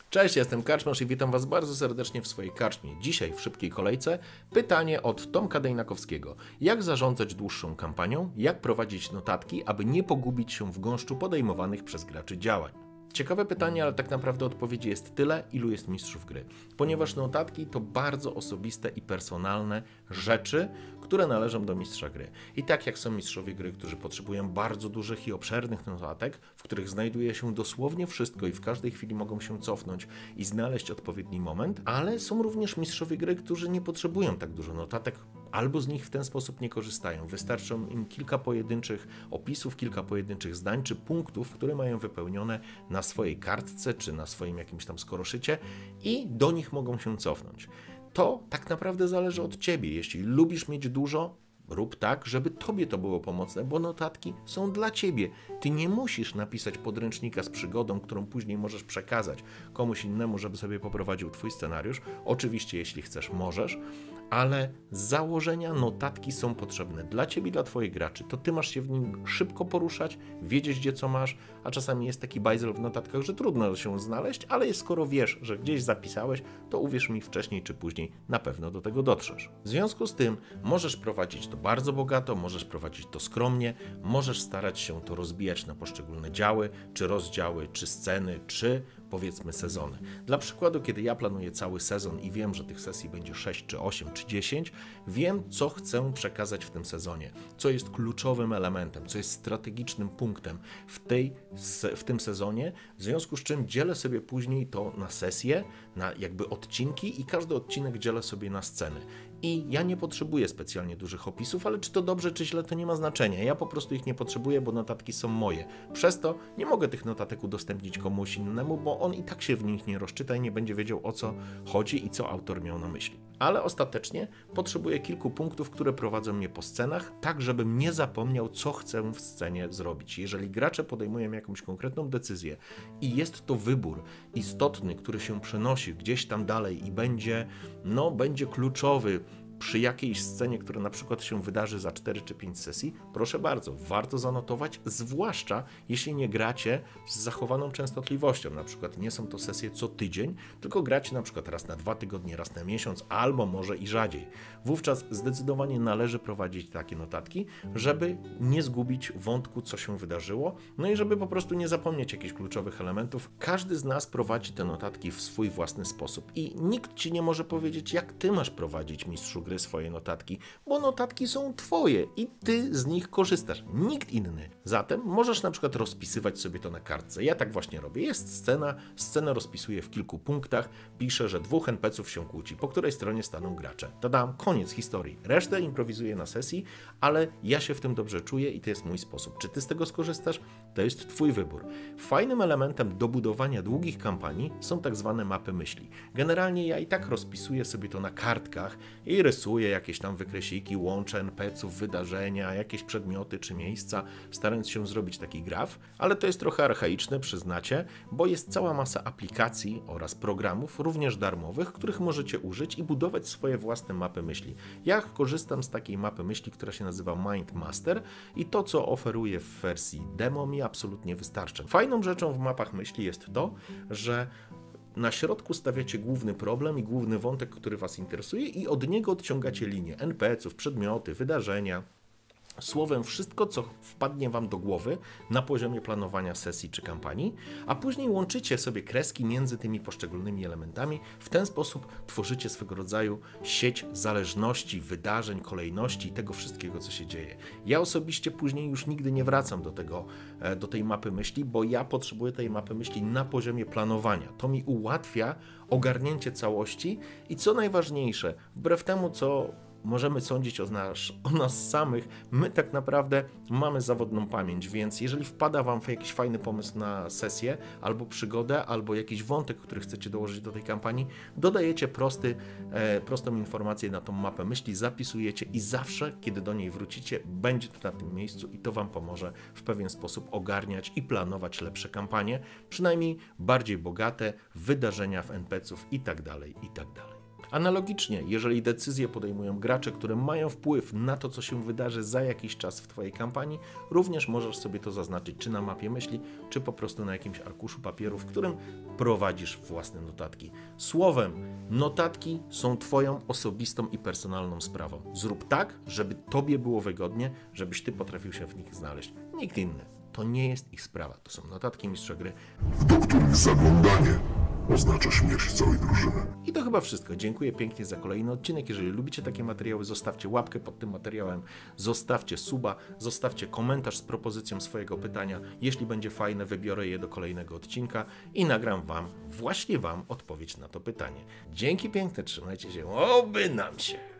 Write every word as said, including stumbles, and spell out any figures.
Cześć, jestem Karczmarz i witam Was bardzo serdecznie w swojej karczmie. Dzisiaj w szybkiej kolejce pytanie od Tomka Dejnakowskiego. Jak zarządzać dłuższą kampanią? Jak prowadzić notatki, aby nie pogubić się w gąszczu podejmowanych przez graczy działań? Ciekawe pytanie, ale tak naprawdę odpowiedzi jest tyle, ilu jest mistrzów gry. Ponieważ notatki to bardzo osobiste i personalne rzeczy, które należą do mistrza gry. I tak jak są mistrzowie gry, którzy potrzebują bardzo dużych i obszernych notatek, w których znajduje się dosłownie wszystko i w każdej chwili mogą się cofnąć i znaleźć odpowiedni moment, ale są również mistrzowie gry, którzy nie potrzebują tak dużo notatek, albo z nich w ten sposób nie korzystają. Wystarczą im kilka pojedynczych opisów, kilka pojedynczych zdań czy punktów, które mają wypełnione na swojej kartce czy na swoim jakimś tam skoroszycie i do nich mogą się cofnąć. To tak naprawdę zależy od Ciebie. Jeśli lubisz mieć dużo, rób tak, żeby Tobie to było pomocne, bo notatki są dla Ciebie. Ty nie musisz napisać podręcznika z przygodą, którą później możesz przekazać komuś innemu, żeby sobie poprowadził Twój scenariusz. Oczywiście, jeśli chcesz, możesz, ale z założenia notatki są potrzebne dla Ciebie i dla Twoich graczy. To Ty masz się w nim szybko poruszać, wiedzieć, gdzie co masz, a czasami jest taki bajzel w notatkach, że trudno się znaleźć, ale skoro wiesz, że gdzieś zapisałeś, to uwierz mi, wcześniej czy później na pewno do tego dotrzesz. W związku z tym możesz prowadzić to bardzo bogato, możesz prowadzić to skromnie, możesz starać się to rozbijać na poszczególne działy, czy rozdziały, czy sceny, czy powiedzmy sezony. Dla przykładu, kiedy ja planuję cały sezon i wiem, że tych sesji będzie sześć, czy osiem, czy dziesięć, wiem, co chcę przekazać w tym sezonie, co jest kluczowym elementem, co jest strategicznym punktem w, tej, w tym sezonie, w związku z czym dzielę sobie później to na sesje, na jakby odcinki i każdy odcinek dzielę sobie na sceny. I ja nie potrzebuję specjalnie dużych opisów, ale czy to dobrze, czy źle, to nie ma znaczenia. Ja po prostu ich nie potrzebuję, bo notatki są moje. Przez to nie mogę tych notatek udostępnić komuś innemu, bo on i tak się w nich nie rozczyta i nie będzie wiedział, o co chodzi i co autor miał na myśli. Ale ostatecznie potrzebuję kilku punktów, które prowadzą mnie po scenach, tak żebym nie zapomniał, co chcę w scenie zrobić. Jeżeli gracze podejmują jakąś konkretną decyzję i jest to wybór istotny, który się przenosi gdzieś tam dalej i będzie, no, będzie kluczowy przy jakiejś scenie, która na przykład się wydarzy za cztery czy pięć sesji, proszę bardzo, warto zanotować, zwłaszcza jeśli nie gracie z zachowaną częstotliwością. Na przykład nie są to sesje co tydzień, tylko gracie na przykład raz na dwa tygodnie, raz na miesiąc, albo może i rzadziej. Wówczas zdecydowanie należy prowadzić takie notatki, żeby nie zgubić wątku, co się wydarzyło, no i żeby po prostu nie zapomnieć jakichś kluczowych elementów. Każdy z nas prowadzi te notatki w swój własny sposób i nikt Ci nie może powiedzieć, jak Ty masz prowadzić, mistrzu gry, swoje notatki, bo notatki są Twoje i Ty z nich korzystasz, nikt inny. Zatem możesz na przykład rozpisywać sobie to na kartce. Ja tak właśnie robię. Jest scena, scenę rozpisuję w kilku punktach, piszę, że dwóch en pe ców się kłóci, po której stronie staną gracze. Tadam, koniec historii. Resztę improwizuję na sesji, ale ja się w tym dobrze czuję i to jest mój sposób. Czy Ty z tego skorzystasz? To jest Twój wybór. Fajnym elementem do budowania długich kampanii są tak zwane mapy myśli. Generalnie ja i tak rozpisuję sobie to na kartkach i rysuję Rysuję jakieś tam wykresiki, łączę en pe ców, wydarzenia, jakieś przedmioty czy miejsca, starając się zrobić taki graf, ale to jest trochę archaiczne, przyznacie, bo jest cała masa aplikacji oraz programów, również darmowych, których możecie użyć i budować swoje własne mapy myśli. Ja korzystam z takiej mapy myśli, która się nazywa Mind Master i to, co oferuję w wersji demo, mi absolutnie wystarcza. Fajną rzeczą w mapach myśli jest to, że na środku stawiacie główny problem i główny wątek, który Was interesuje i od niego odciągacie linię en pe ców, przedmioty, wydarzenia. Słowem, wszystko, co wpadnie Wam do głowy na poziomie planowania sesji czy kampanii, a później łączycie sobie kreski między tymi poszczególnymi elementami. W ten sposób tworzycie swego rodzaju sieć zależności, wydarzeń, kolejności i tego wszystkiego, co się dzieje. Ja osobiście później już nigdy nie wracam do tego, do tej mapy myśli, bo ja potrzebuję tej mapy myśli na poziomie planowania. To mi ułatwia ogarnięcie całości i co najważniejsze, wbrew temu, co możemy sądzić o nas, o nas samych, my tak naprawdę mamy zawodną pamięć, więc jeżeli wpada Wam jakiś fajny pomysł na sesję, albo przygodę, albo jakiś wątek, który chcecie dołożyć do tej kampanii, dodajecie prosty, e, prostą informację na tą mapę myśli, zapisujecie i zawsze, kiedy do niej wrócicie, będzie to na tym miejscu i to Wam pomoże w pewien sposób ogarniać i planować lepsze kampanie, przynajmniej bardziej bogate, wydarzenia w en pe ców i tak dalej, i tak dalej. Analogicznie, jeżeli decyzje podejmują gracze, które mają wpływ na to, co się wydarzy za jakiś czas w Twojej kampanii, również możesz sobie to zaznaczyć, czy na mapie myśli, czy po prostu na jakimś arkuszu papieru, w którym prowadzisz własne notatki. Słowem, notatki są Twoją osobistą i personalną sprawą. Zrób tak, żeby Tobie było wygodnie, żebyś Ty potrafił się w nich znaleźć. Nikt inny. To nie jest ich sprawa. To są notatki mistrza gry, do których zaglądanie oznacza śmierć całej drużyny. I to chyba wszystko. Dziękuję pięknie za kolejny odcinek. Jeżeli lubicie takie materiały, zostawcie łapkę pod tym materiałem, zostawcie suba, zostawcie komentarz z propozycją swojego pytania. Jeśli będzie fajne, wybiorę je do kolejnego odcinka i nagram Wam, właśnie Wam, odpowiedź na to pytanie. Dzięki piękne, trzymajcie się, oby nam się.